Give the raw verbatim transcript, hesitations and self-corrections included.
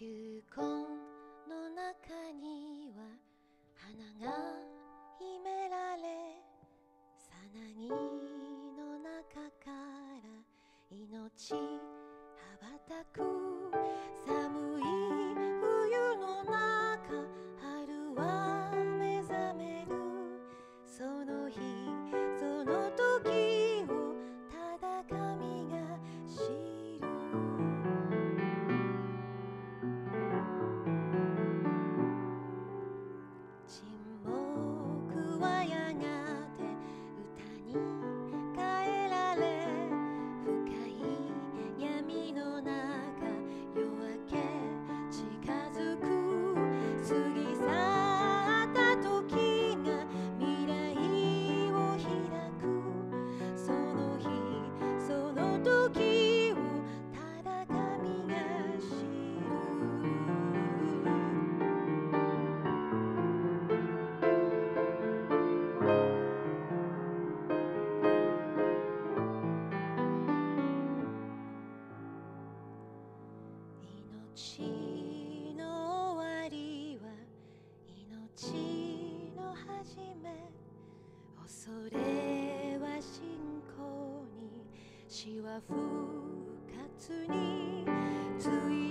球根の中には花が秘められ、さなぎの中から命羽ばたく。寒い冬の中、春は目覚める。その日その時をただ神が知る。沈黙はやがて歌に変えられ、深い闇の中夜明け近づく。過ぎ去った時が未来を開く。その日その時をただ神が知る。命の終わりは命の始め。恐れは信仰に、死は復活に。つい